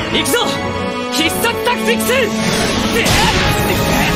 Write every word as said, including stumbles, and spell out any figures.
行くぞ必殺タクティクス。